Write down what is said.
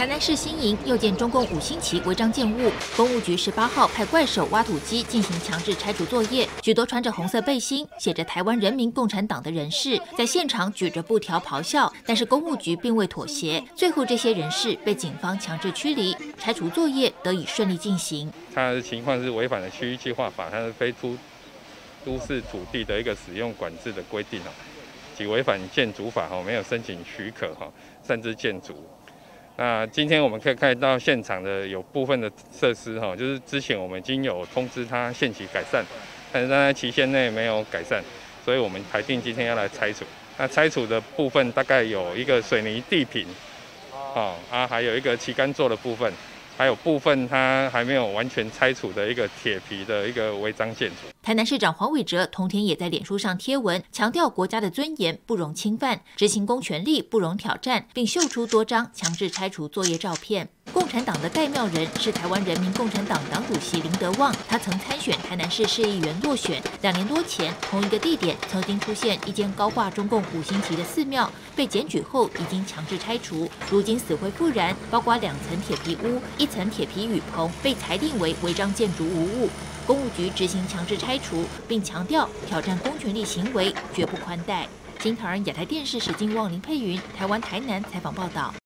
台南市新营又见中共5星旗违章建物，公务局18号派怪手挖土机进行强制拆除作业，许多穿着红色背心、写着台湾人民共产党的人士在现场举着布条咆哮，但是公务局并未妥协，最后这些人士被警方强制驱离，拆除作业得以顺利进行。 他的情况是违反了区域计划法，它是非都市土地的一个使用管制的规定及违反建筑法没有申请许可擅自建筑。那今天我们可以看到现场的有部分的设施就是之前我们已经有通知他限期改善，但是在期限内没有改善，所以我们排定今天要来拆除。那拆除的部分大概有一个水泥地坪，还有一个旗杆座的部分。还有部分它还没有完全拆除的一个铁皮的一个违章建筑。 台南市长黄伟哲同天也在脸书上贴文，强调国家的尊严不容侵犯，执行公权力不容挑战，并秀出多张强制拆除作业照片。共产党的盖庙人是台湾人民共产党党主席林德旺，他曾参选台南市市议员落选。2年多前，同一个地点曾经出现一间高挂中共5星旗的寺庙，被检举后已经强制拆除，如今死灰复燃，包括2层铁皮屋、1层铁皮雨棚被裁定为违章建筑无误。公务局执行强制拆除，并强调挑战公权力行为绝不宽待。金桃人亚太电视史金旺林佩云，台湾台南采访报道。